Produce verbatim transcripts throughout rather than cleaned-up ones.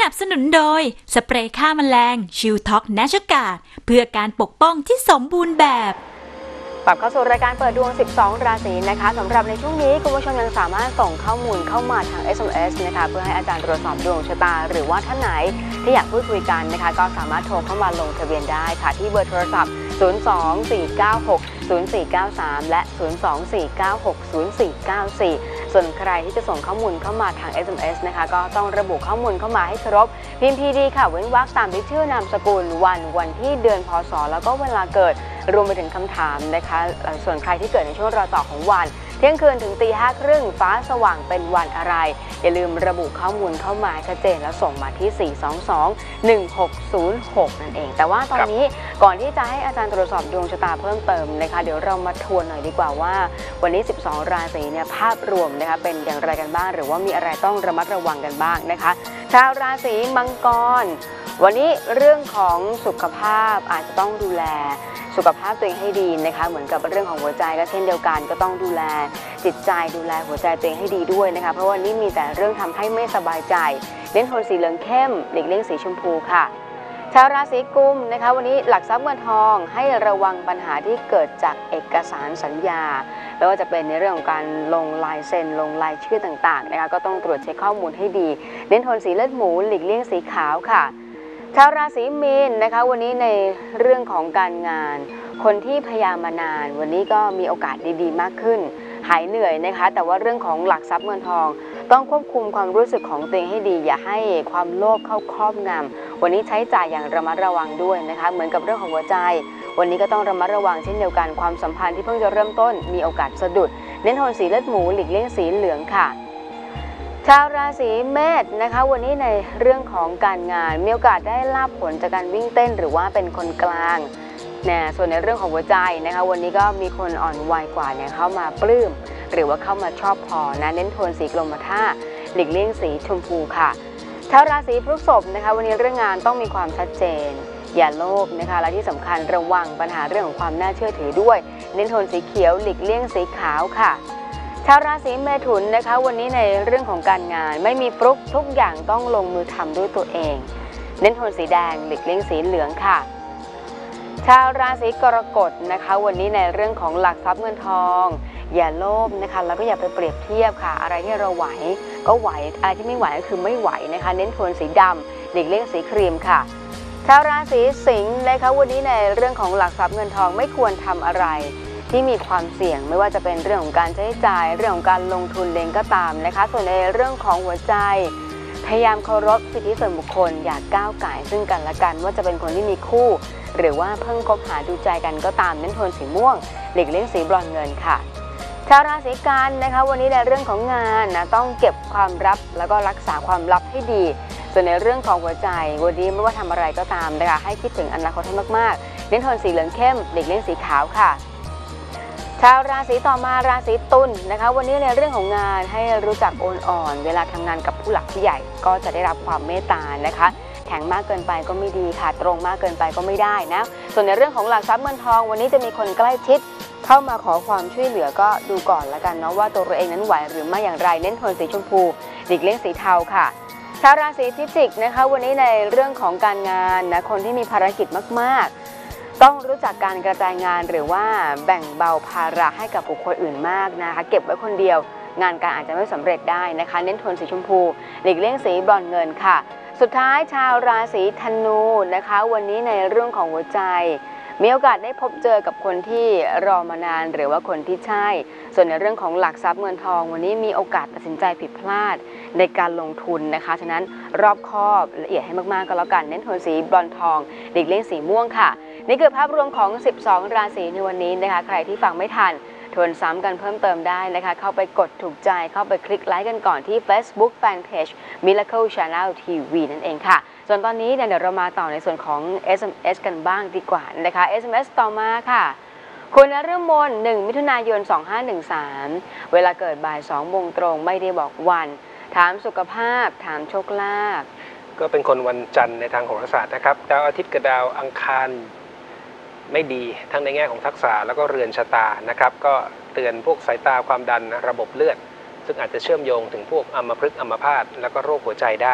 นับสนุนโดยสเปรย์ฆ่าแมลงชิลท็อกแนชการ์ดเพื่อการปกป้องที่สมบูรณ์แบบกลับเข้าสู่รายการเปิดดวงสิบสองราศีนะคะสำหรับในช่วงนี้คุณผู้ชมยังสามารถส่งข้อมูลเข้ามาทาง เอส เอ็ม เอส นะคะเพื่อให้อาจารย์ตรวจสอบดวงชะตาหรือว่าท่านไหนที่อยากพูดคุยกันนะคะก็สามารถโทรเข้ามาลงทะเบียนได้ค่ะที่เบอร์โทรศัพท์ศูนย์ สอง สี่ เก้า หก ศูนย์ สี่ เก้า สามและศูนย์ สอง สี่ เก้า หก ศูนย์ สี่ เก้า สี่ส่วนใครที่จะส่งข้อมูลเข้ามาทาง เอส เอ็ม เอส นะคะก็ต้องระบุข้อมูลเข้ามาให้ครบพิมพ์ พี ดี ค่ะเว้นวรรคตามด้วยชื่อนามสกุลวันวันที่เดือนพศแล้วก็เวลาเกิดรวมไปถึงคำถามนะคะส่วนใครที่เกิดในช่วงรอยต่อของวันเที่ยงคืนถึงตีห้าครึ่งฟ้าสว่างเป็นวันอะไรอย่าลืมระบุข้อมูลเข้ามาชัดเจนแล้วส่งมาที่สี่ สอง สอง หนึ่ง หก ศูนย์ หกนั่นเองแต่ว่าตอนนี้ก่อนที่จะให้อาจารย์ตรวจสอบดวงชะตาเพิ่มเติมนะคะเดี๋ยวเรามาทวนหน่อยดีกว่าว่าวันนี้สิบสองราศีเนี่ยภาพรวมนะคะเป็นอย่างไรกันบ้างหรือว่ามีอะไรต้องระมัดระวังกันบ้างนะคะชาวราศีมังกรวันนี้เรื่องของสุขภาพอาจจะต้องดูแลสุขภาพตัวเองให้ดีนะคะเหมือนกับเรื่องของหัวใจก็เช่นเดียวกันก็ต้องดูแลจิตใจดูแลหัวใจตัวเองให้ดีด้วยนะคะเพราะว่านี่มีแต่เรื่องทำให้ไม่สบายใจเน้นโทนสีเหลืองเข้มหลีกเลี่ยงสีชมพูค่ะชาวราศีกุมนะคะวันนี้หลักทรัพย์เงินทองให้ระวังปัญหาที่เกิดจากเอกสารสัญญาไม่ว่าจะเป็นในเรื่องของการลงลายเซ็นลงลายชื่อต่างๆนะคะก็ต้องตรวจเช็คข้อมูลให้ดีเน้นโทนสีเลือดหมูหลีกเลี่ยงสีขาวค่ะชาวราศีมีนนะคะวันนี้ในเรื่องของการงานคนที่พยายามมานานวันนี้ก็มีโอกาสดีๆมากขึ้นหายเหนื่อยนะคะแต่ว่าเรื่องของหลักทรัพย์เงินทองต้องควบคุมความรู้สึกของตัวเองให้ดีอย่าให้ความโลภเข้าครอบงำวันนี้ใช้จ่ายอย่างระมัดระวังด้วยนะคะเหมือนกับเรื่องของหัวใจวันนี้ก็ต้องระมัดระวังเช่นเดียวกันความสัมพันธ์ที่เพิ่งจะเริ่มต้นมีโอกาสสะดุดเน้นโทนสีเลือดหมูหลีกเลี่ยงสีเหลืองค่ะชาวราศีเมษนะคะวันนี้ในเรื่องของการงานมีโอกาสได้ลาภผลจากการวิ่งเต้นหรือว่าเป็นคนกลางเนี่ยส่วนในเรื่องของหัวใจนะคะวันนี้ก็มีคนอ่อนวัยกว่าเนี่ยเข้ามาปลื้มหรือว่าเข้ามาชอบพอนะเน้นโทนสีกรมท่าหลีกเลี่ยงสีชมพูค่ะชาวราศีพฤษภนะคะวันนี้เรื่องงานต้องมีความชัดเจนอย่าโลภนะคะและที่สำคัญระวังปัญหาเรื่องของความน่าเชื่อถือด้วยเน้นโทนสีเขียวหลีกเลี่ยงสีขาวค่ะชาวราศีเมถุนนะคะวันนี้ในเรื่องของการงานไม่มีฟลุกทุกอย่างต้องลงมือทำด้วยตัวเองเน้นโทนสีแดงหลีกเลี่ยงสีเหลืองค่ะชาวราศีกรกฎนะคะวันนี้ในเรื่องของหลักทรัพย์เงินทองอย่าโลภนะคะแล้วก็อย่าไปเปรียบเทียบค่ะอะไรที่เราไหวก็ไหวอะไรที่ไม่ไหวก็คือไม่ไหวนะคะเน้นโทนสีดำหลีกเลี่ยงสีครีมค่ะชาวราศีสิงห์นะคะวันนี้ในเรื่องของหลักทรัพย์เงินทองไม่ควรทำอะไรที่มีความเสี่ยงไม่ว่าจะเป็นเรื่องของการใช้จ่ายเรื่องของการลงทุนเองก็ตามนะคะส่วนในเรื่องของหัวใจพยายามเคารพสิทธิส่วนบุคคลอย่าก้าวก่ายซึ่งกันและกันว่าจะเป็นคนที่มีคู่หรือว่าเพิ่งคบหาดูใจกันก็ตามเน้นโทนสีม่วงหลีกเลี่ยงสีบรอนซ์เงินค่ะชาวราศีกันนะคะวันนี้ในเรื่องของงานนะต้องเก็บความลับแล้วก็รักษาความลับให้ดีส่วนในเรื่องของหัวใจวันนี้ไม่ว่าทำอะไรก็ตามนะคะให้คิดถึงอนาคตให้มากๆเน้นโทนสีเหลืองเข้มหลีกเลี่ยงสีขาวค่ะชาวราศีต่อมาราศีตุลนะคะวันนี้ในเรื่องของงานให้รู้จักโอนอ่อนเวลาทำงานกับผู้หลักผู้ใหญ่ก็จะได้รับความเมตตานะคะแข็งมากเกินไปก็ไม่ดีค่ะตรงมากเกินไปก็ไม่ได้นะส่วนในเรื่องของหลักทรัพย์เงินทองวันนี้จะมีคนใกล้ชิดเข้ามาขอความช่วยเหลือก็ดูก่อนละกันเนาะว่าตัวเราเองนั้นไหวหรือไม่อย่างไรเน้นโทนสีชมพูหลีกเลี่ยงสีเทาค่ะชาวราศีพิจิกนะคะวันนี้ในเรื่องของการงานนะคนที่มีภารกิจมากๆต้องรู้จักการกระจายงานหรือว่าแบ่งเบาภาระให้กับบุคคลอื่นมากนะคะเก็บไว้คนเดียวงานการอาจจะไม่สำเร็จได้นะคะเน้นโทนสีชมพูหลีกเลี่ยงสีบรอนซ์เงินค่ะสุดท้ายชาวราศีธนูนะคะวันนี้ในเรื่องของหัวใจมีโอกาสได้พบเจอกับคนที่รอมานานหรือว่าคนที่ใช่ส่วนในเรื่องของหลักทรัพย์เงินทองวันนี้มีโอกาสตัดสินใจผิดพลาดในการลงทุนนะคะฉะนั้นรอบคอบละเอียดให้มากๆก็แล้วกันเน้นโทนสีบรอนซ์ทองหลีกเลี่ยงสีม่วงค่ะนี่คือภาพรวมของสิบสองราศีในวันนี้นะคะใครที่ฟังไม่ทันทวนซ้ำกันเพิ่มเติมได้นะคะเข้าไปกดถูกใจเข้าไปคลิกไลค์กันก่อนที่ Facebook Fanpage Miracle Channel ที วี นั่นเองค่ะส่วนตอนนี้เดี๋ยวเรามาต่อในส่วนของ เอส เอ็ม เอส กันบ้างดีกว่านะคะ เอส เอ็ม เอส ต่อมาค่ะคุณนฤมลหนึ่งมิถุนายนสองห้าหนึ่งสามเวลาเกิดบ่ายสองโมงตรงไม่ได้บอกวันถามสุขภาพถามโชคลาภก็เป็นคนวันจันทร์ในทางโหราศาสตร์นะครับดาวอาทิตย์กับดาวอังคารไม่ดีทั้งในแง่ของทักษะแล้วก็เรือนชะตานะครับก็เตือนพวกสายตาความดันระบบเลือดซึ่งอาจจะเชื่อมโยงถึงพวกอัมพฤกษ์อัมพาตแล้วก็โรคหัวใจได้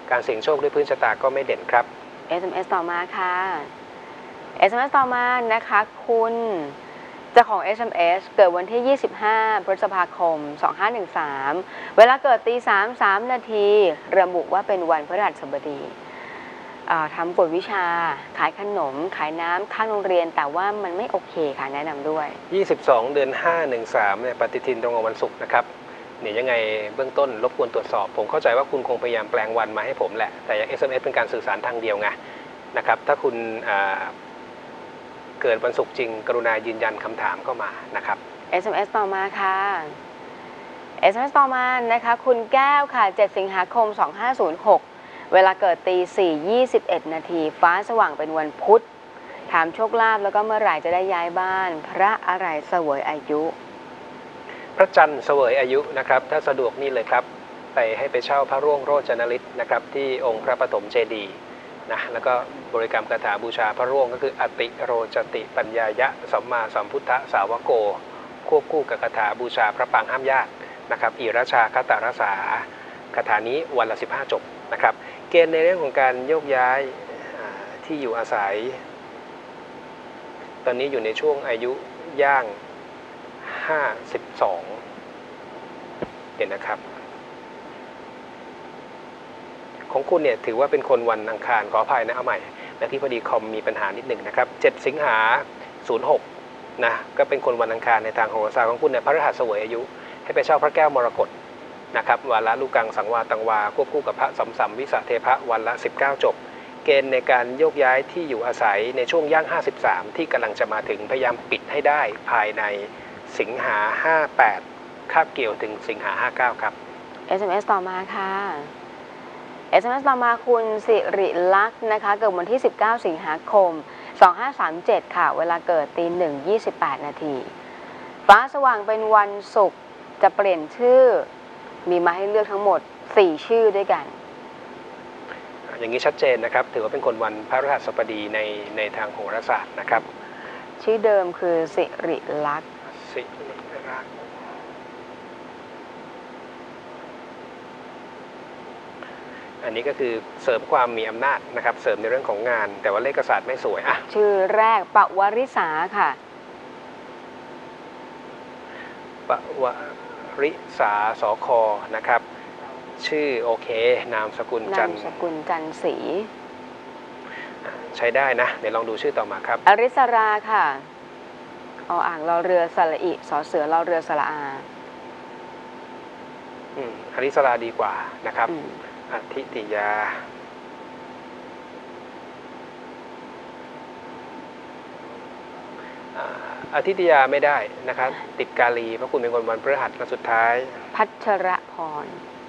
การเสี่ยงโชคด้วยพื้นชะตาก็ไม่เด่นครับเอส เอ็ม เอส ต่อมาค่ะ เอส เอ็ม เอส ต่อมานะคะคุณเจ้าของ เอส เอ็ม เอส เกิดวันที่ ยี่สิบห้า พฤษภาคม สองห้าหนึ่งสาม เวลาเกิดตีสาม สามนาทีระบุว่าเป็นวันพฤหัสบดีทำกวดวิชาขายขนมขายน้ำข้างโรงเรียนแต่ว่ามันไม่โอเคค่ะแนะนำด้วยยี่สิบสอง เดือน ห้า หนึ่งสาม เนี่ยปฏิทินตรงกับวันศุกร์นะครับเนี่ยยังไงเบื้องต้นรบกวนตรวจสอบผมเข้าใจว่าคุณคงพยายามแปลงวันมาให้ผมแหละแต่อย่าง เอส เอ็ม เอส เป็นการสื่อสารทางเดียวไงนะครับถ้าคุณเกิดวันศุกร์จริงกรุณายืนยันคำถามเข้ามานะครับเอส เอ็ม เอส ต่อมาค่ะ เอส เอ็ม เอส ต่อมานะคะคุณแก้วค่ะ เจ็ด สิงหาคม สองห้าศูนย์หก เวลาเกิดตีสี่ ยี่สิบเอ็ด นาทีฟ้าสว่างเป็นวันพุธถามโชคลาภแล้วก็เมื่อไหร่จะได้ย้ายบ้านพระอะไรเสวยอายุพระจันทร์เสวยอายุนะครับถ้าสะดวกนี่เลยครับไปให้ไปเช่าพระร่วงโรจนฤทธิ์นะครับที่องค์พระปฐมเจดีย์นะแล้วก็บริกรรมคาถาบูชาพระร่วงก็คืออติโรจติปัญญายะสัมมาสัมพุทธสาวโกควบคู่กับคาถาบูชาพระปางห้ามญาตินะครับอิราชาคตารสาคาถานี้วันละสิบห้าจบนะครับเกณฑ์ในเรื่องของการโยกย้ายที่อยู่อาศัยตอนนี้อยู่ในช่วงอายุย่างห้าสิบสองเห็นนะครับของคุณเนี่ยถือว่าเป็นคนวันอังคารขออภัยนะเอาใหม่และที่พอดีคอมมีปัญหานิดหนึ่งนะครับเจ็ดสิงหาศูนย์หกนะก็เป็นคนวันอังคารในทางโหราศาสตร์ของคุณเนี่ยพระรหัสเสวยอายุให้ไปเช่าพระแก้วมรกตนะครับวันละลูกังสังวาตังวาควบคู่กับพระสัมสัมวิสะเทพะวันละสิบเก้าจบเกณฑ์ในการโยกย้ายที่อยู่อาศัยในช่วงย่างห้าสิบสามที่กำลังจะมาถึงพยายามปิดให้ได้ภายในสิงหาห้าแปดคาบเกี่ยวถึงสิงหาห้าเก้าครับเอส เอ็ม เอส ต่อมาค่ะ เอส เอ็ม เอส ต่อมาคุณสิริลักษณ์นะคะเกิดวันที่ สิบเก้า สิงหาคม สองห้าสามเจ็ด ค่ะเวลาเกิดตีหนึ่ง ยี่สิบแปด นาทีฟ้าสว่างเป็นวันศุกร์จะเปลี่ยนชื่อมีมาให้เลือกทั้งหมดสี่ชื่อด้วยกันอย่างนี้ชัดเจนนะครับถือว่าเป็นคนวันพฤหัสบดีในในทางโหราศาสตร์นะครับชื่อเดิมคือสิริลักษณ์สิริลักษณ์อันนี้ก็คือเสริมความมีอำนาจนะครับเสริมในเรื่องของงานแต่ว่าเลขศาสตร์ไม่สวยอ่ะชื่อแรกปวริษาค่ะปวริษาสคนะครับชื่อโอเคนามสกุลจันทร์นามสกุลจันทร์ศรีใช้ได้นะเดี๋ยวลองดูชื่อต่อมาครับอริสราค่ะออ่างรอเรือสระอิสอเสือรอเรือสระอาอืมอริสราดีกว่านะครับอธิติยาอาทิตยาไม่ได้นะครับติดกาลีเพราะคุณเป็นคนวันพฤหัสและสุดท้ายพัชรพร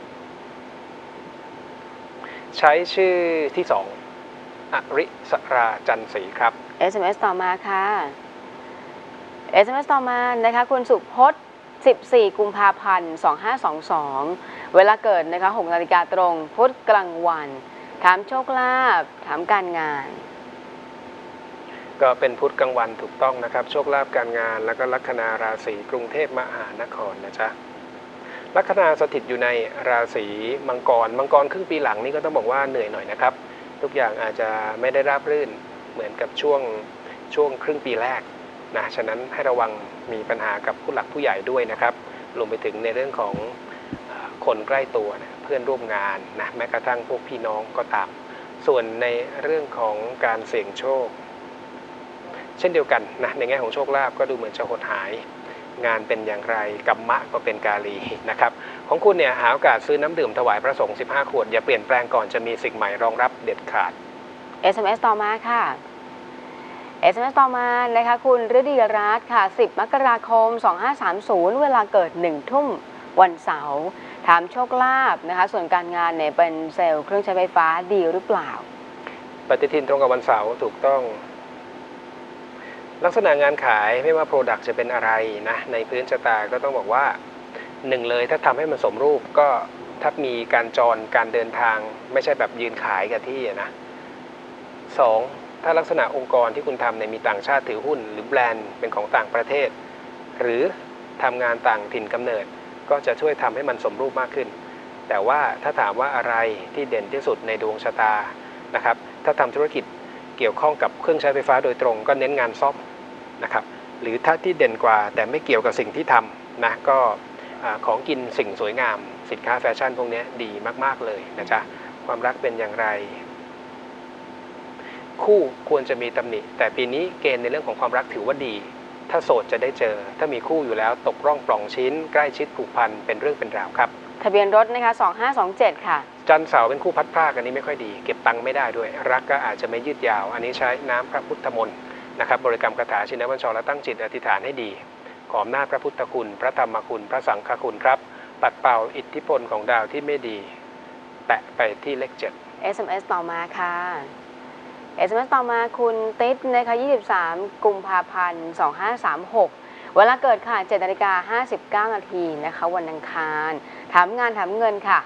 ใช้ชื่อที่สองอริสราจันทร์ศรีครับเอส เอ็ม เอส ต่อมาค่ะ เอส เอ็ม เอส ต่อมานะคะคุณสุพจน์สิบสี่ กุมภาพันธ์ สองห้าสองสอง เวลาเกิดนะคะหกนาฬิกาตรงพุธกลางวันถามโชคลาภถามการงานก็เป็นพุธกลางวันถูกต้องนะครับโชคลาภการงานแล้วก็ลัคนาราศีกรุงเทพมหานครนะจ๊ะลัคนาสถิตอยู่ในราศีมังกรมังกรครึ่งปีหลังนี่ก็ต้องบอกว่าเหนื่อยหน่อยนะครับทุกอย่างอาจจะไม่ได้ราบรื่นเหมือนกับช่วงช่วงครึ่งปีแรกนะฉะนั้นให้ระวังมีปัญหากับผู้หลักผู้ใหญ่ด้วยนะครับรวมไปถึงในเรื่องของคนใกล้ตัวนะเพื่อนร่วมงานนะแม้กระทั่งพวกพี่น้องก็ตามส่วนในเรื่องของการเสี่ยงโชคเช่นเดียวกันนะในแง่ของโชคลาภก็ดูเหมือนจะหดหายงานเป็นอย่างไรกัมมะก็เป็นกาลีนะครับของคุณเนี่ยหาโอกาสซื้อน้ำดื่มถวายพระสงฆ์สิบห้าขวดอย่าเปลี่ยนแปลงก่อนจะมีสิ่งใหม่รองรับเด็ดขาดเอส เอ็ม เอส ต่อมาค่ะ เอส เอ็ม เอส ต่อมานะคะคุณฤดีรัตน์ค่ะสิบมกราคมสองห้าสามศูนย์เวลาเกิดหนึ่งทุ่มวันเสาร์ถามโชคลาภนะคะส่วนการงานเนี่ยเป็นเซลล์เครื่องใช้ไฟฟ้าดีหรือเปล่าปฏิทินตรงกับวันเสาร์ถูกต้องลักษณะงานขายไม่ว่า Product จะเป็นอะไรนะในพื้นชะตาก็ต้องบอกว่าหนึ่งเลยถ้าทำให้มันสมรูปก็ถ้ามีการจรการเดินทางไม่ใช่แบบยืนขายกับที่นะสองถ้าลักษณะองค์กรที่คุณทำเนี่ยมีต่างชาติถือหุ้นหรือแบรนด์เป็นของต่างประเทศหรือทำงานต่างถิ่นกำเนิดก็จะช่วยทำให้มันสมรูปมากขึ้นแต่ว่าถ้าถามว่าอะไรที่เด่นที่สุดในดวงชะตานะครับถ้าทำธุรกิจเกี่ยวข้องกับเครื่องใช้ไฟฟ้าโดยตรงก็เน้นงานซ่อมนะครับหรือถ้าที่เด่นกว่าแต่ไม่เกี่ยวกับสิ่งที่ทำนะก็ของกินสิ่งสวยงามสินค้าแฟชั่นพวกนี้ดีมากๆเลยนะจ๊ะความรักเป็นอย่างไรคู่ควรจะมีตำหนิแต่ปีนี้เกณฑ์ในเรื่องของความรักถือว่าดีถ้าโสดจะได้เจอถ้ามีคู่อยู่แล้วตกร่องปล่องชิ้นใกล้ชิดผูกพันเป็นเรื่องเป็นราวครับทะเบียนรถนะคะสองห้าสองเจ็ดค่ะจันทร์เสาร์เป็นคู่พัดพรากอันนี้ไม่ค่อยดีเก็บตังค์ไม่ได้ด้วยรักก็อาจจะไม่ยืดยาวอันนี้ใช้น้ำพระพุทธมนต์นะครับบริกรรมคาถาชินบัญชรและตั้งจิตอธิษฐานให้ดีขออำนาจพระพุทธคุณพระธรรมคุณพระสังฆคุณครับปัดเป่าอิทธิพลของดาวที่ไม่ดีแตะไปที่เลขเจ็ดเอส เอ็ม เอส ต่อมาค่ะ เอส เอ็ม เอส ต่อมาคุณติ๊ดนะคะยี่สิบสามกุมภาพันธ์สองห้าสามหกเวลาเกิดค่ะเจ็ดนาฬิกาห้าสิบเก้านาทีนะคะวันอังคารถามงานถามเงินค่ะ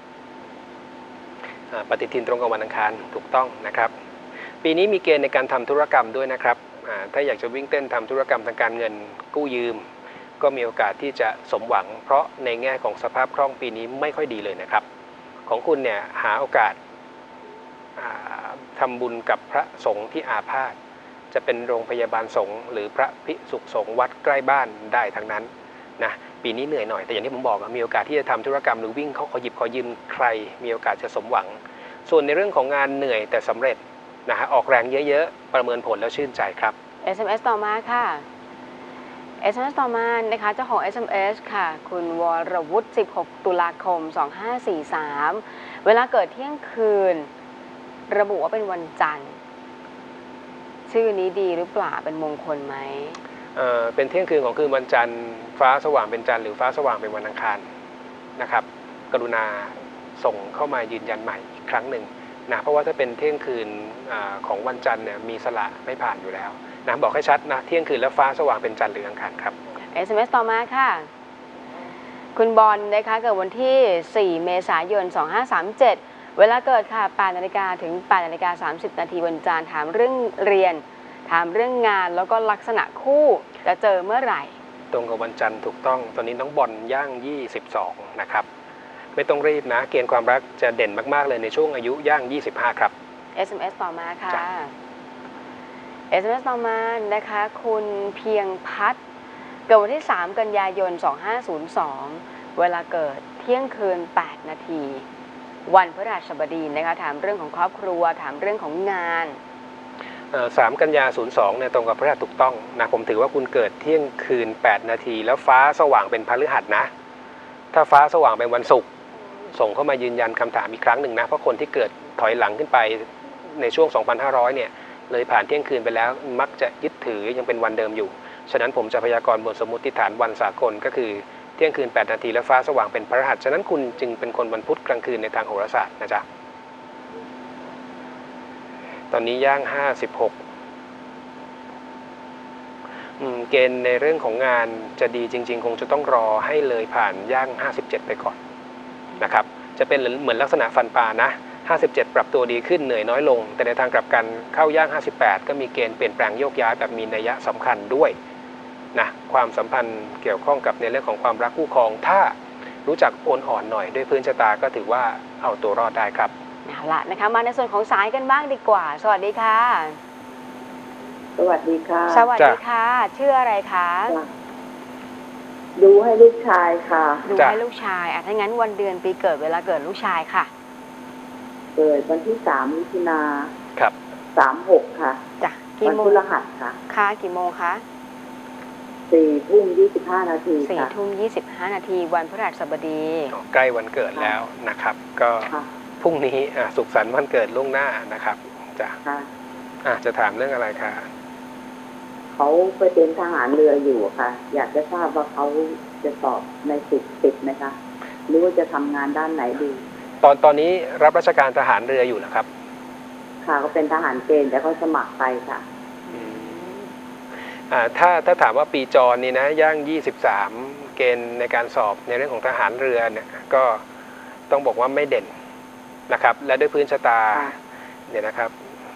ปฏิทินตรงกับวันอังคารถูกต้องนะครับปีนี้มีเกณฑ์ในการทำธุรกรรมด้วยนะครับถ้าอยากจะวิ่งเต้นทำธุรกรรมทางการเงินกู้ยืมก็มีโอกาสที่จะสมหวังเพราะในแง่ของสภาพคล่องปีนี้ไม่ค่อยดีเลยนะครับของคุณเนี่ยหาโอกาสทำบุญกับพระสงฆ์ที่อาพาธจะเป็นโรงพยาบาลสงฆ์หรือพระภิกษุสงฆ์วัดใกล้บ้านได้ทั้งนั้นนะปีนี้เหนื่อยหน่อยแต่อย่างที่ผมบอกมีโอกาสที่จะทำธุรกรรมหรือวิ่งเขาขอหยิบขอยืมใครมีโอกาสจะสมหวังส่วนในเรื่องของงานเหนื่อยแต่สำเร็จนะฮะออกแรงเยอะๆประเมินผลแล้วชื่นใจครับเอส เอ็ม เอส ต่อมาค่ะ เอส เอ็ม เอส ต่อมานะคะเจ้าของ เอส เอ็ม เอส ค่ะคุณวรวุฒิสิบหกตุลาคมสองห้าสี่สามเวลาเกิดเที่ยงคืนระบุว่าเป็นวันจันทร์ชื่อนี้ดีหรือเปล่าเป็นมงคลไหมเอ่อเป็นเที่ยงคืนของคืนวันจันทร์ฟ้าสว่างเป็นจันทร์หรือฟ้าสว่างเป็นวันอังคารนะครับกรุณาส่งเข้ามายืนยันใหม่อีกครั้งหนึ่งนะเพราะว่าถ้าเป็นเที่ยงคืนอของวันจันทร์เนี่ยมีสละไม่ผ่านอยู่แล้วนะบอกให้ชัดนะเที่ยงคืนแล้วฟ้าสว่างเป็นจันทร์หรืออังคารครับเอส เอ็ม เอส ต่อมาค่ะคุณบอลนะคะเกิดวันที่สี่เมษายนสองห้าสามเจ็ดเวลาเกิดค่ะแปดนาฬิกาถึงแปดนาฬิกาสามสิบนาทีวันจันทร์ถามเรื่องเรียนถามเรื่องงานแล้วก็ลักษณะคู่จะเจอเมื่อไหร่ตรงกับวันจันทร์ถูกต้องตอนนี้น้องบอลย่างยี่สิบสองนะครับไม่ต้องรีบนะเกณฑ์ความรักจะเด่นมากๆเลยในช่วงอายุย่างยี่สิบห้าครับเอส เอ็ม เอส ต่อมาค่ะ เอส เอ็ม เอส ต่อมานะคะคุณเพียงพัฒน์เกิดวันที่สามกันยายนสองห้าศูนย์สองเวลาเกิดเที่ยงคืนแปดนาทีวันพฤหัสบดีนะคะถามเรื่องของครอบครัวถามเรื่องของงานสามกันยาศูนย์สองเนี่ยตรงกับพฤหัสถูกต้องนะผมถือว่าคุณเกิดเที่ยงคืนแปดนาทีแล้วฟ้าสว่างเป็นพฤหัสนะถ้าฟ้าสว่างเป็นวันศุกร์ส่งเข้ามายืนยันคำถามอีกครั้งหนึ่งนะเพราะคนที่เกิดถอยหลังขึ้นไปในช่วง สองพันห้าร้อย เนี่ยเลยผ่านเที่ยงคืนไปแล้วมักจะยึดถือยังเป็นวันเดิมอยู่ฉะนั้นผมจะพยากรณ์บนสมมติฐานวันสากลก็คือเที่ยงคืนแปดนาทีแล้วฟ้าสว่างเป็นพฤหัสฉะนั้นคุณจึงเป็นคนวันพุธกลางคืนในทางโหราศาสตร์นะจ๊ะตอนนี้ย่างห้าสิบหกเกณฑ์ในเรื่องของงานจะดีจริงๆคงจะต้องรอให้เลยผ่านย่างห้าสิบเจ็ดไปก่อนนะครับจะเป็นเหมือนลักษณะฟันปลานะห้าสิบเจ็ดปรับตัวดีขึ้นเหนื่อยน้อยลงแต่ในทางกลับกันเข้าย่างห้าสิบแปดก็มีเกณฑ์เปลี่ยนแปลงโยกย้ายแบบมีนัยสำคัญด้วยนะความสัมพันธ์เกี่ยวข้องกับในเรื่องของความรักคู่ครองถ้ารู้จักโอนอ่อนหน่อยด้วยพื้นชะตาก็ถือว่าเอาตัวรอดได้ครับเอาละนะคะมาในส่วนของสายกันบ้างดีกว่าสวัสดีค่ะสวัสดีค่ะสวัสดีค่ะชื่ออะไรคะดูให้ลูกชายค่ะดูให้ลูกชายอ่ะถ้างั้นวันเดือนปีเกิดเวลาเกิดลูกชายค่ะเกิดวันที่สามมิถุนาครับสามหกค่ะจ้ะกี่โมงวันพฤหัสค่ะค่ะกี่โมงคะสี่ทุ่มยี่สิบห้านาทีสี่ทุ่มยี่สิบห้านาทีวันพฤหัสบดีใกล้วันเกิดแล้วนะครับก็พรุ่งนี้สุขสันต์วันเกิดล่วงหน้านะครับจ้ะอ่ะจะถามเรื่องอะไรคะเขาไปเป็นทหารเรืออยู่ค่ะอยากจะทราบว่าเขาจะสอบในสิบติดไหมคะหรือว่าจะทำงานด้านไหนดีตอนตอนนี้รับราชการทหารเรืออยู่เหรอครับค่ะเขาเป็นทหารเกณฑ์แต่เขาสมัครไปค่ะอ่าถ้าถ้าถามว่าปีจรนี่นะย่างยี่สิบสามเกณฑ์ในการสอบในเรื่องของทหารเรือเนี่ยก็ต้องบอกว่าไม่เด่นนะครับและด้วยพื้นชะตาเนี่ยนะครับ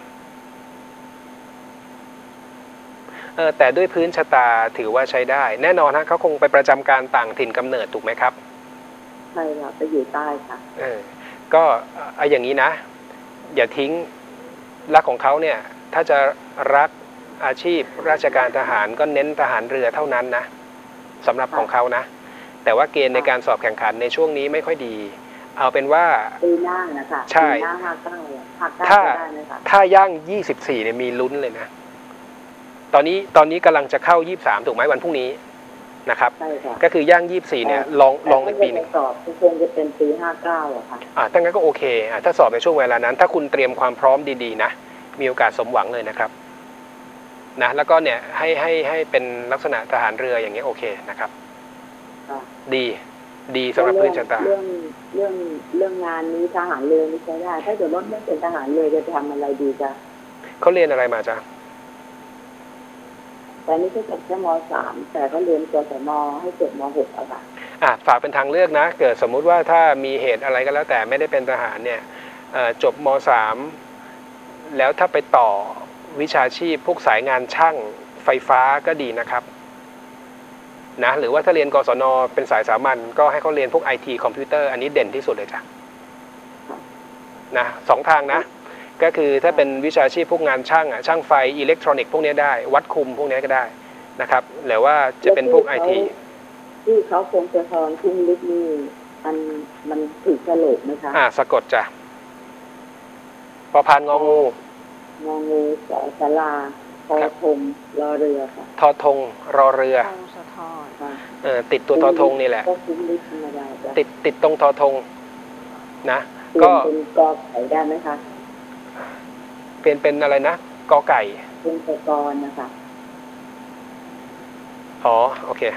เออแต่ด้วยพื้นชะตาถือว่าใช้ได้แน่นอนนะเขาคงไปประจำการต่างถิ่นกำเนิดถูกไหมครับช่ค่ะไปอยู่ใต้ค่ะเออก็เอาอย่างนี้นะอย่าทิ้งรักของเขาเนี่ยถ้าจะรักอาชีพราชการทหารก็เน้นทหารเรือเท่านั้นนะสำหรับของเขานะแต่ว่าเกณฑ์ในการสอบแข่งขันในช่วงนี้ไม่ค่อยดีเอาเป็นว่าปีหน้านะคะใช่ปีหน้าห้าเก้าห้าเก้าถ้าได้ไหมคะถ้าย่างยี่สิบสี่เนี่ยมีลุ้นเลยนะตอนนี้ตอนนี้กำลังจะเข้ายี่สิบสามถูกไหมวันพรุ่งนี้นะครับใช่ค่ะก็คือย่างยี่สิบสี่เนี่ยลองลองอีกปีนึงสอบคงจะเป็นปีห้าเก้าอะค่ะอ่าถ้างั้นก็โอเคอ่าถ้าสอบในช่วงเวลานั้นถ้าคุณเตรียมความพร้อมดีๆนะมีโอกาสสมหวังเลยนะครับนะแล้วก็เนี่ยให้ให้ให้เป็นลักษณะทหารเรืออย่างเงี้ยโอเคนะครับดีดีสำหรับพื้นชะตาเรื่องเรื่องเรื่องงานนี้ทหารเรือนี่ใช้ได้ถ้าเกิดว่าไม่เป็นทหารเรือจะทำอะไรดีจ๊ะเขาเรียนอะไรมาจ๊ะแต่นี่ก็จบแค่ม.สามแต่ก็เรียนกศนให้จบม.หกอะค่ะอ่ะฝากเป็นทางเลือกนะเกิดสมมุติว่าถ้ามีเหตุอะไรก็แล้วแต่ไม่ได้เป็นทหารเนี่ยจบม.สามแล้วถ้าไปต่อวิชาชีพพวกสายงานช่างไฟฟ้าก็ดีนะครับนะหรือว่าถ้าเรียนกศนเป็นสายสามัญก็ให้เขาเรียนพวก ไอ ที คอมพิวเตอร์อันนี้เด่นที่สุดเลยจ้ะนะสองทางนะก็คือถ้าเป็นวิชาชีพพวกงานช่างอ่ะช่างไฟอิเล็กทรอนิกส์พวกนี้ได้วัดคุมพวกนี้ก็ได้นะครับหรือว่าจะเป็นพวก ไอ ทีที่เขาคงจะทอนทุ่งลึกนี่มันมันถูกสรุปไหมคะอ่าสะกดจ้ะพอพานงองูงองูสอสลาทอทงรอเรือค่ะทอทงรอเรือเออติดตัวทอทงนี่แหละติดติดตรงทอทงนะก็เป็นกอไก่ได้ไหมคะเป็นเป็นอะไรนะกอไก่เป็นตะกอนนะคะอ๋อโอเค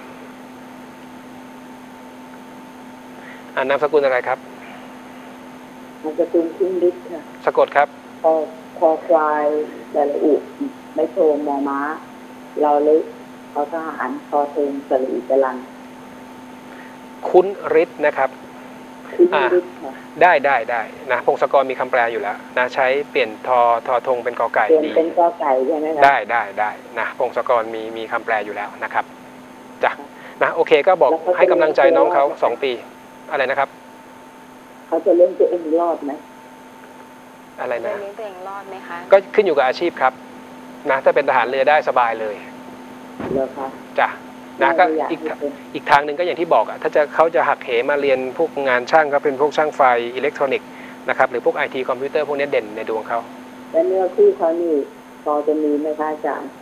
อ่านามสกุลอะไรครับนามสกุลคุ้มฤทธิ์ค่ะสะกดครับคอคอควายสระอุไม่โทมอม้าเราเลยเขาทหารคอเทงสระอุจรันคุ้นฤทธิ์นะครับอ่าได้ได้ได้นะพงศกรมีคำแปลอยู่แล้วนะใช้เปลี่ยนทอทอทงเป็นกอไก่ดีเป็นกอไก่ใช่ไหมคะได้ได้ได้นะพงศกรมีมีคำแปลอยู่แล้วนะครับจ้ะนะโอเคก็บอกให้กำลังใจน้องเขาสองปีอะไรนะครับเขาจะเล่นตัวเองรอดไหมอะไรนะเลี้ยงตัวเองรอดไหมคะก็ขึ้นอยู่กับอาชีพครับนะถ้าเป็นทหารเรือได้สบายเลยเหรอคะจ้ะนะก็อีกอีกทางหนึ่งก็อย่างที่บอกอ่ะถ้าจะเขาจะหักเหมาเรียนพวกงานช่างก็เป็นพวกช่างไฟอิเล็กทรอนิกส์นะครับหรือพวก ไอ ที คอมพิวเตอร์พวกนี้เด่นในดวงเขาและเนื้อคู่เขานี่พอจะมีไหมคะอาจารย์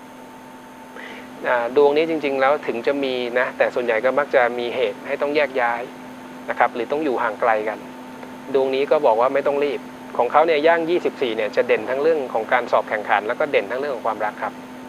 ดวงนี้จริงๆแล้วถึงจะมีนะแต่ส่วนใหญ่ก็มักจะมีเหตุให้ต้องแยกย้ายนะครับหรือต้องอยู่ห่างไกลกันดวงนี้ก็บอกว่าไม่ต้องรีบของเขาเนี่ยย่างยี่สิบสี่เนี่ยจะเด่นทั้งเรื่องของการสอบแข่งขันแล้วก็เด่นทั้งเรื่องของความรักครับ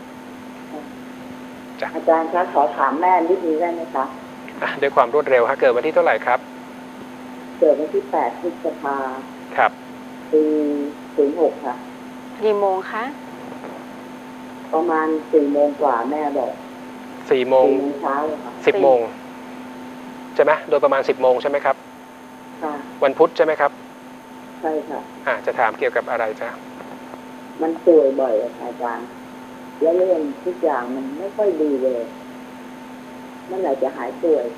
อาจารย์คะขอถามแม่นิดนึงได้ไหมคะด้วยความรวดเร็วฮะเกิดวันที่เท่าไหร่ครับเกิดวันที่แปดพฤษภาครับปีศูนย์หกค่ะกี่โมงคะประมาณสี่โมงกว่าแม่บอกสี่โมงเช้าเลยค่ะสิบโมงใช่ไหมโดยประมาณสิบโมงใช่ไหมครับค่ะวันพุธใช่ไหมครับใช่ค่ะอ่าจะถามเกี่ยวกับอะไรจ๊ะมันป่วยบ่อยอาจารย์แล้วเรื่องทุกอย่างมันไม่ค่อยดีเลยเมื่อไหร่จะหายป่วย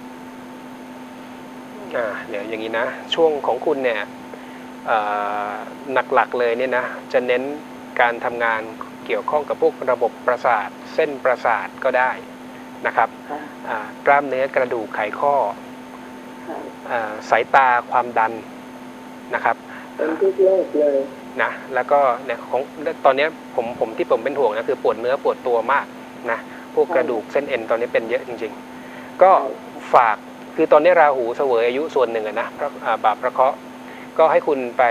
อ่าเดี๋ยวอย่างนี้นะช่วงของคุณเนี่ยหลักๆเลยเนี่ยนะจะเน้นการทำงานเกี่ยวข้องกับพวกระบบประสาทเส้นประสาทก็ได้นะครับกล้ามเนื้อกระดูกไขข้อสายตาความดันนะครับเป็นทุกโรคเลยนะแล้วก็เนี่ยของตอนนี้ผมผมที่ผมเป็นห่วงนะคือปวดเนื้อปวดตัวมากนะพวกกระดูกเส้นเอ็นตอนนี้เป็นเยอะจริงๆก็ฝากคือตอนนี้ราหูเสวยอายุส่วนหนึ่งนะบาปพระเคราะห์ก็ให้คุณไป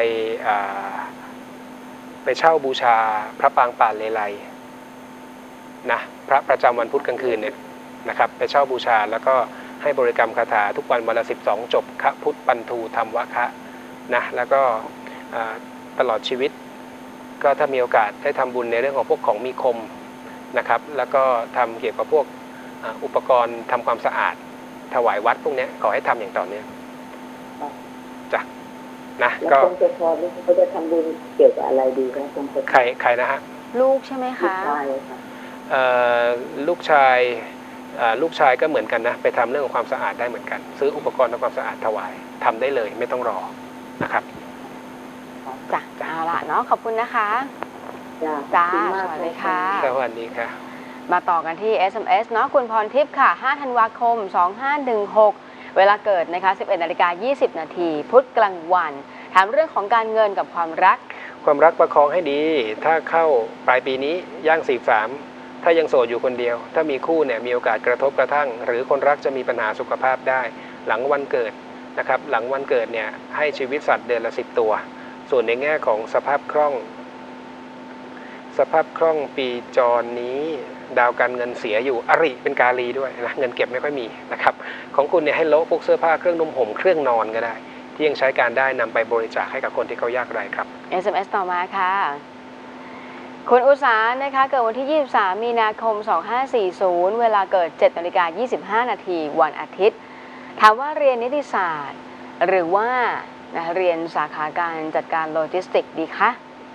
ไปเช่าบูชาพระปางป่าเลไลนะพระประจำวันพุธกลางคืนเนี่ยนะครับไปเช่าบูชาแล้วก็ให้บริกรรมคาถาทุกวันวันละสิบสองจบคะพุทธปันทูธรรมวะคะนะแล้วก็ตลอดชีวิตก็ถ้ามีโอกาสได้ทำบุญในเรื่องของพวกของมีคมนะครับแล้วก็ทำเกี่ยวกับพวกอุปกรณ์ทำความสะอาดถวายวัดพวกนี้ขอให้ทำอย่างต่อเนื่องจ้ะนะก็คงจะพอที่เขาจะทำบุญเกี่ยวกับอะไรดีครับคงจะใครใครนะฮะลูกใช่ไหมคะลูกชายลูกชายก็เหมือนกันนะไปทำเรื่องของความสะอาดได้เหมือนกันซื้ออุปกรณ์ทำความสะอาดถวายทำได้เลยไม่ต้องรอนะครับจ้ะเอาละเนาะขอบคุณนะคะจ้าจ้าสวัสดีค่ะสวัสดีค่ะมาต่อกันที่ เอส เอ็ม เอส เนาะคุณพรทิพย์ค่ะห้าธันวาคมสองห้าหนึ่งหกเวลาเกิดนะคะสิบเอ็ดนาฬิกายี่สิบนาทีพุธกลางวันถามเรื่องของการเงินกับความรักความรักประคองให้ดีถ้าเข้าปลายปีนี้ย่างสี่สามถ้ายังโสดอยู่คนเดียวถ้ามีคู่เนี่ยมีโอกาสกระทบกระทั่งหรือคนรักจะมีปัญหาสุขภาพได้หลังวันเกิดนะครับหลังวันเกิดเนี่ยให้ชีวิตสัตว์เดือนละสิบตัวส่วนในแง่ของสภาพคล่องสภาพคล่องปีจรนี้ดาวการเงินเสียอยู่อริเป็นกาลีด้วยนะเงินเก็บไม่ค่อยมีนะครับของคุณเนี่ยให้โละพวกเสื้อผ้าเครื่องนุ่มห่มเครื่องนอนก็ได้ที่ยังใช้การได้นำไปบริจาคให้กับคนที่เขายากไร้ครับเอส เอ็ม เอส ต่อมาค่ะคุณอุษานะคะเกิดวันที่ยี่สิบสามมีนาคมสองห้าสี่ศูนย์เวลาเกิดเจ็ดนาฬิกายี่สิบห้านาทีวันอาทิตย์ถามว่าเรียนนิติศาสตร์หรือว่านะเรียนสาขาการจัดการโลจิสติกส์ดีคะ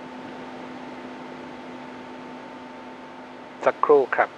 สักครู่ครับ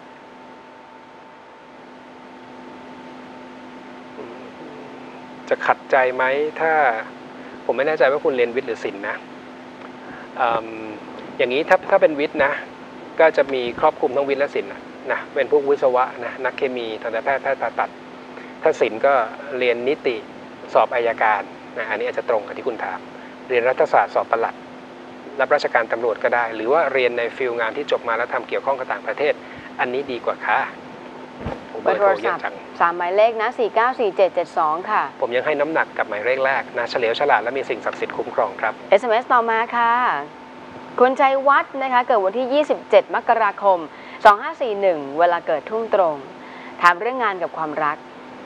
จะขัดใจไหมถ้าผมไม่แน่ใจว่าคุณเรียนวิทย์หรือศิลป์นะ อ, อย่างนี้ถ้าถ้าเป็นวิทย์นะก็จะมีครอบคลุมทั้งวิทย์และศิลป์นะเป็นพวกวิศวะนะนักเคมีทันตแพทย์แพทย์ผ่าตัดถ้าศิลป์ก็เรียนนิติสอบอัยการนะอันนี้อาจจะตรงกับที่คุณถามเรียนรัฐศาสตร์สอบปลัดรับราชการตำรวจก็ได้หรือว่าเรียนในฟิลงานที่จบมาแล้วทำเกี่ยวข้องกับต่างประเทศอันนี้ดีกว่าค่ะเบอร์โทรศัพท์สามหมายเลขนะสี่เก้าสี่เจ็ดเจ็ดสองค่ะผมยังให้น้ำหนักกับหมายเลขแรกนะเฉลียวฉลาดและมีสิ่งศักดิ์สิทธิ์คุ้มครองครับเอส เอ็ม เอส ต่อมาค่ะคุณชัยวัฒน์นะคะเกิดวันที่ยี่สิบเจ็ดมกราคมสองห้าสี่หนึ่งเวลาเกิดทุ่มตรงถามเรื่องงานกับความรัก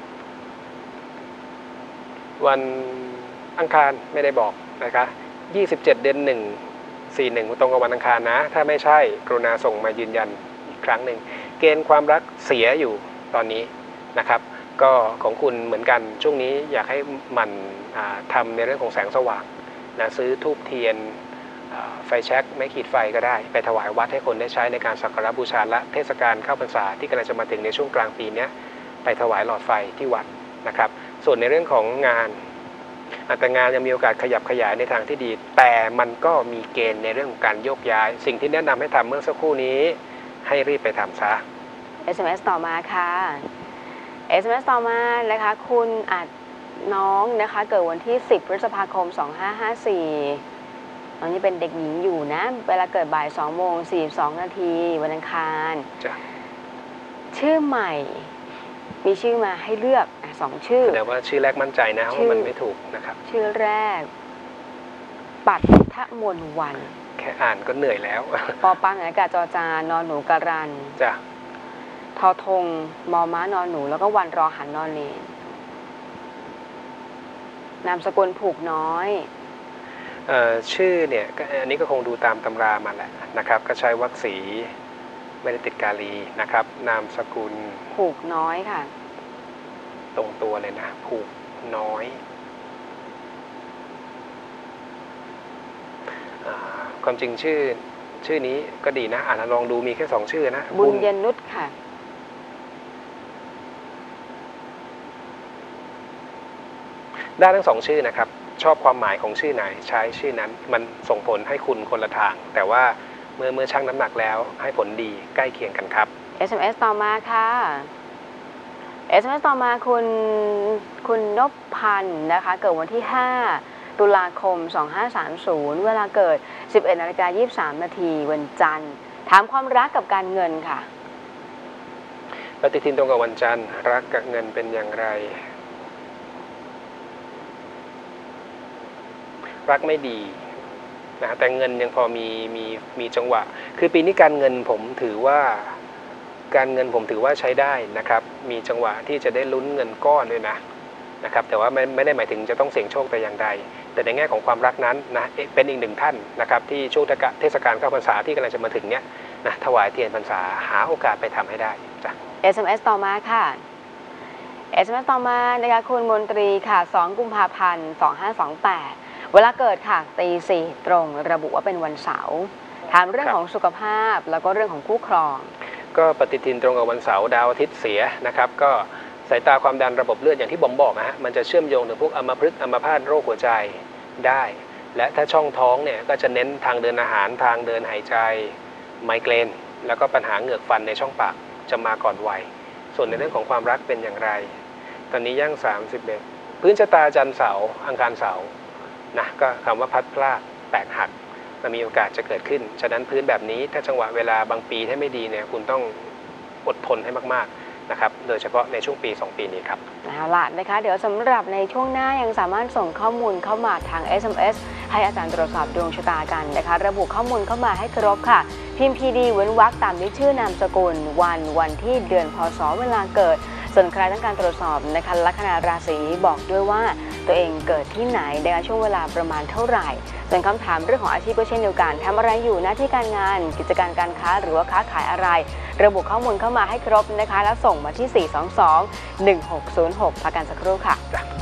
วันอังคารไม่ได้บอกนะคะยี่สิบเจ็ดเดือนหนึ่งสี่หนึ่งตรงกับวันอังคารนะถ้าไม่ใช่กรุณาส่งมายืนยันอีกครั้งหนึ่งเกณฑ์ความรักเสียอยู่ตอนนี้นะครับก็ของคุณเหมือนกันช่วงนี้อยากให้มันทำในเรื่องของแสงสว่างนะซื้อธูปเทียนไฟแช็กไม่ขีดไฟก็ได้ไปถวายวัดให้คนได้ใช้ในการสักการะบูชาและเทศกาลเข้าพรรษาที่กำลังจะมาถึงในช่วงกลางปีนี้ไปถวายหลอดไฟที่วัดนะครับส่วนในเรื่องของงานแต่งานยังมีโอกาสขยับขยายในทางที่ดีแต่มันก็มีเกณฑ์ในเรื่องของการโยกย้ายสิ่งที่แนะนำให้ทำเมื่อสักครู่นี้ให้รีบไปทำซะเอส เอ็ม เอส ต่อมาค่ะ เอส เอ็ม เอส ต่อมานะคะคุณอัดน้องนะคะเกิดวันที่สิบพฤษภาคมสองห้าห้าสี่ตอนนี้เป็นเด็กหญิงอยู่นะเวลาเกิดบ่ายสองโมงสี่สิบสองนาทีวันอังคารชื่อใหม่มีชื่อมาให้เลือกสองชื่อแต่ว่าชื่อแรกมั่นใจนะว่ามันไม่ถูกนะครับชื่อแรกปัทมนวันแค่อ่านก็เหนื่อยแล้วปอปังอากาศจอจานอนหนูการันจ้ะทอทงมอม้านอนหนูแล้วก็วันรอหันนอนเนนนามสกุลผูกน้อยเอ่อชื่อเนี่ยอันนี้ก็คงดูตามตำรามาแหละนะครับก็ใช้วรรคสีไม่ได้ติดกาลีนะครับนามสกุลผูกน้อยค่ะตรงตัวเลยนะผูกน้อยความจริงชื่อชื่อนี้ก็ดีนะอ่านลองดูมีแค่สองชื่อนะบุญเย็นนุชค่ะได้ทั้งสองชื่อนะครับชอบความหมายของชื่อไหนใช้ชื่อนั้นมันส่งผลให้คุณคนละทางแต่ว่าเมื่อเมื่อชั่งน้ำหนักแล้วให้ผลดีใกล้เคียงกันครับเอส เอ็ม เอส ต่อมาค่ะ เอส เอ็ม เอส ต่อมาคุณคุณนพพันธ์นะคะเกิดวันที่ห้าตุลาคมสองห้าสามศูนย์เวลาเกิดสิบเอ็ดนาฬิกายี่สิบสามนาทีวันจันทร์ถามความรักกับการเงินค่ะปฏิทินตรงกับวันจันทร์รักกับเงินเป็นอย่างไรรักไม่ดีนะแต่เงินยังพอมีมีมีจังหวะคือปีนี้การเงินผมถือว่าการเงินผมถือว่าใช้ได้นะครับมีจังหวะที่จะได้ลุ้นเงินก้อนด้วยนะนะครับแต่ว่าไม่ไม่ได้หมายถึงจะต้องเสี่ยงโชคแต่อย่างใดแต่ในแง่ของความรักนั้นนะเป็นอีกหนึ่งท่านนะครับที่ช่วงเทศกาลเข้าพรรษาที่กำลังจะมาถึงเนี้ยนะถวายเทียนพรรษาหาโอกาสไปทำให้ได้จ้ะเอส เอ็ม เอส ต่อมาค่ะ เอส เอ็ม เอส ต่อมานะคะคุณมนตรีค่ะสองกุมภาพันธ์สองห้าสองแปดเวลาเกิดค่ะตีสี่ตรงระบุว่าเป็นวันเสาร์ถามเรื่องของสุขภาพแล้วก็เรื่องของคู่ครองก็ปฏิทินตรงกับวันเสาร์ดาวอาทิตย์เสียนะครับก็สายตาความดันระบบเลือดอย่างที่ผมบอกนะฮะมันจะเชื่อมโยงถึงพวกอัมพฤกษ์อัมพาตโรคหัวใจได้และถ้าช่องท้องเนี่ยก็จะเน้นทางเดินอาหารทางเดินหายใจไมเกรนแล้วก็ปัญหาเหงือกฟันในช่องปากจะมาก่อนวัยส่วนในเรื่องของความรักเป็นอย่างไรตอนนี้ย่างสามสิบเอ็ดพื้นชะตาจันทร์เสาร์อังคารเสาร์นะก็คำว่าพัดพลาดแตกหักมันมีโอกาสจะเกิดขึ้นฉะนั้นพื้นแบบนี้ถ้าจังหวะเวลาบางปีถ้าไม่ดีเนี่ยคุณต้องอดทนให้มากๆนะครับโดยเฉพาะในช่วงปีสองปีนี้ครับเอาล่ะนะคะเดี๋ยวสำหรับในช่วงหน้ายังสามารถส่งข้อมูลเข้ามาทาง เอส เอ็ม เอส ให้อาจารย์ตรวจสอบดวงชะตากันนะคะระบุข้อมูลเข้ามาให้ครบค่ะพิมพ์ พี ดี เว้นวรรคตามด้วยชื่อนามสกุลวันวันที่เดือนพศเวลาเกิดส่วนใครต้องการตรวจสอบนะคะลัคนาราศีบอกด้วยว่าตัวเองเกิดที่ไหนในช่วงเวลาประมาณเท่าไหร่ส่วนคำถามเรื่องของอาชีพก็เช่นเดียวกันทำอะไรอยู่หน้าที่การงานกิจการการค้าหรือว่าค้าขายอะไรระบุข้อมูลเข้ามาให้ครบนะคะแล้วส่งมาที่ สี่ สอง สอง หนึ่ง หก ศูนย์ หก พักกันสักครู่ค่ะ